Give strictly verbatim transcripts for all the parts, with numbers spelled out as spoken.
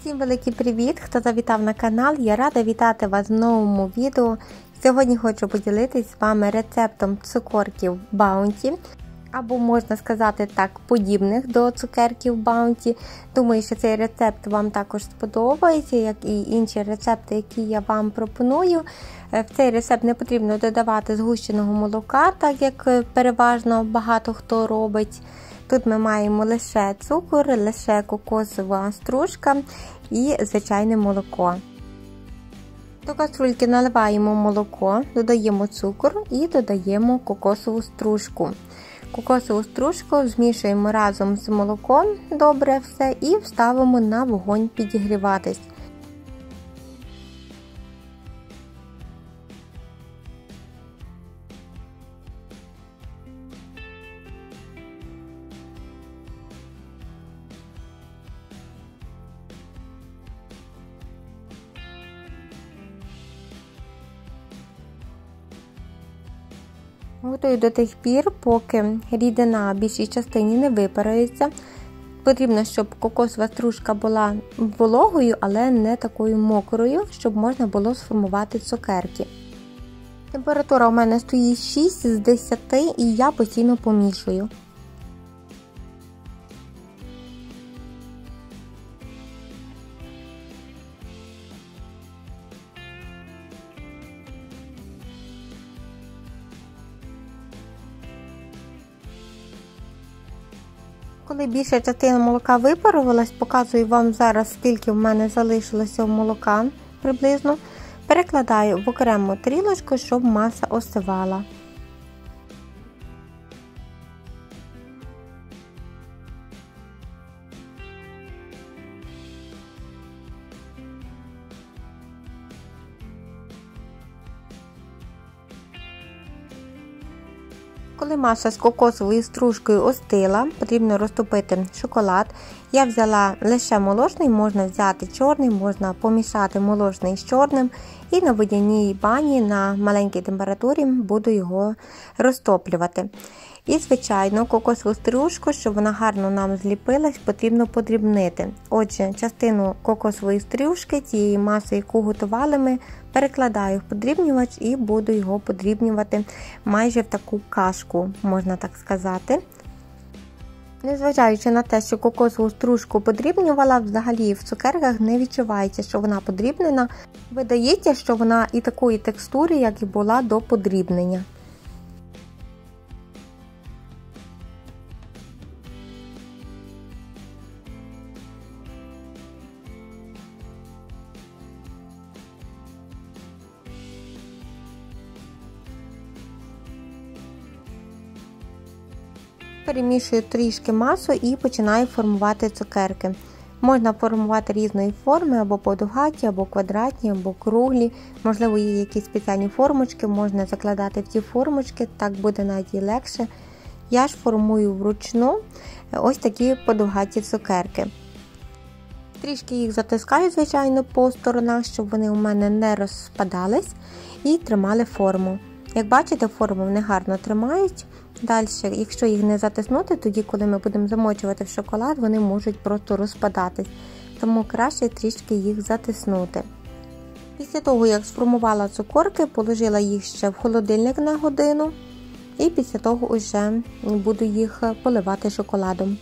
Всім великий привіт! Хто завітав на канал, я рада вітати вас в новому відео. Сьогодні хочу поділитися з вами рецептом цукорків Bounty, або можна сказати так, подібних до цукерків Bounty. Думаю, що цей рецепт вам також сподобається, як і інші рецепти, які я вам пропоную. В цей рецепт не потрібно додавати згущеного молока, так як переважно багато хто робить. Тут ми маємо лише цукор, лише кокосова стружка і звичайне молоко. До каструльки наливаємо молоко, додаємо цукор і додаємо кокосову стружку. Кокосову стружку змішуємо разом з молоком добре все і ставимо на вогонь підігріватись. Готую до тих пір, поки рідина в більшій частині не випарується. Потрібно, щоб кокосова стружка була вологою, але не такою мокрою, щоб можна було сформувати цукерки. Температура у мене стоїть шість з десяти і я постійно помішую. Коли більша частина молока випарувалась, показую вам зараз, скільки в мене залишилося молока приблизно. Перекладаю в окрему тарілочку, щоб маса остивала. Коли маса з кокосовою стружкою остила, потрібно розтопити шоколад. Я взяла лише молочний, можна взяти чорний, можна помішати молочний з чорним. І на водяній бані на маленькій температурі буду його розтоплювати. І, звичайно, кокосову стружку, щоб вона гарно нам зліпилась, потрібно подрібнити. Отже, частину кокосової стружки, цієї маси, яку готували ми, перекладаю в подрібнювач і буду його подрібнювати майже в таку кашку, можна так сказати. Незважаючи на те, що кокосову стружку подрібнювала, взагалі в цукерках не відчувається, що вона подрібнена. Видається, що вона і такої текстури, як і була до подрібнення. Перемішую трішки масу і починаю формувати цукерки. Можна формувати різної форми, або подовгаті, або квадратні, або круглі. Можливо, є якісь спеціальні формочки, можна закладати в ці формочки, так буде навіть і легше. Я ж формую вручну ось такі подовгаті цукерки. Трішки їх затискаю, звичайно, по сторонах, щоб вони у мене не розпадались і тримали форму. Як бачите, форму вони гарно тримають. Далі, якщо їх не затиснути, тоді, коли ми будемо замочувати в шоколад, вони можуть просто розпадатись. Тому краще трішки їх затиснути. Після того, як сформувала цукорки, положила їх ще в холодильник на годину. І після того вже буду їх поливати шоколадом.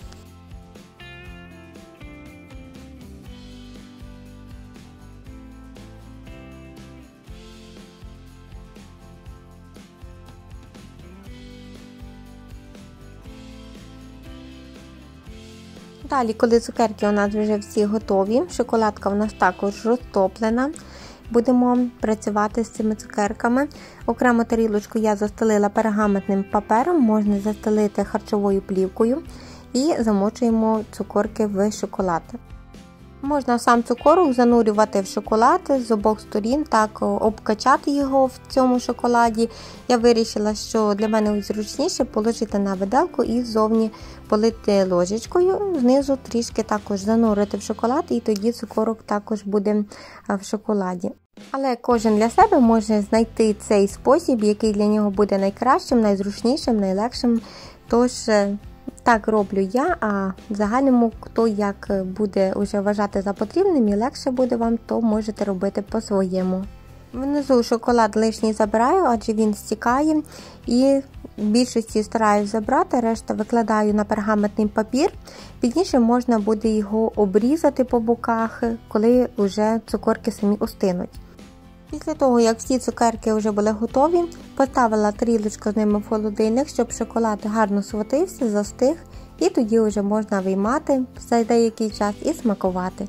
Далі, коли цукерки у нас вже всі готові, шоколадка у нас також розтоплена, будемо працювати з цими цукерками. Окрему тарілочку я застелила пергаментним папером, можна застелити харчовою плівкою і замочуємо цукорки в шоколад. Можна сам цукорок занурювати в шоколад з обох сторін, так обкачати його в цьому шоколаді. Я вирішила, що для мене зручніше положити на виделку і ззовні полити ложечкою, знизу трішки також занурити в шоколад, і тоді цукорок також буде в шоколаді. Але кожен для себе може знайти цей спосіб, який для нього буде найкращим, найзручнішим, найлегшим. Тож Так роблю я, а в загальному, хто як буде вже вважати за потрібним і легше буде вам, то можете робити по-своєму. Внизу шоколад лишній забираю, адже він стікає, і в більшості стараюсь забрати, решта викладаю на пергаментний папір. Пізніше можна буде його обрізати по боках, коли вже цукорки самі остинуть. Після того, як всі цукерки вже були готові, поставила тарілочку з ними в холодильник, щоб шоколад гарно схватився, застиг, і тоді вже можна виймати за деякий час і смакувати.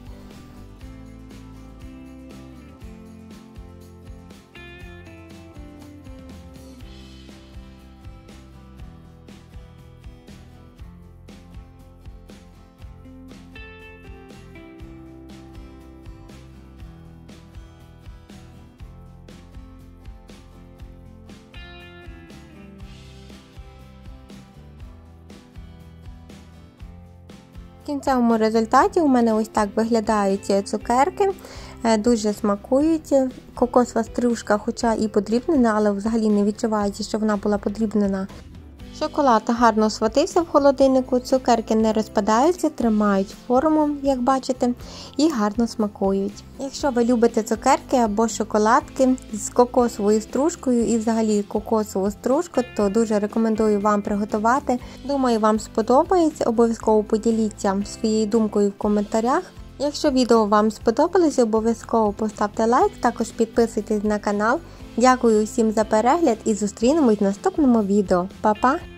В кінцевому результаті у мене ось так виглядають цукерки, дуже смакують. Кокосова стружка, хоча і подрібнена, але взагалі не відчувається, що вона була подрібнена. Шоколад гарно схватився в холодильнику, цукерки не розпадаються, тримають форму, як бачите, і гарно смакують. Якщо ви любите цукерки або шоколадки з кокосовою стружкою і взагалі кокосову стружку, то дуже рекомендую вам приготувати. Думаю, вам сподобається, обов'язково поділіться своєю думкою в коментарях. Якщо відео вам сподобалось, обов'язково поставте лайк, також підписуйтесь на канал. Дякую всім за перегляд і зустрінемось в наступному відео. Па-па!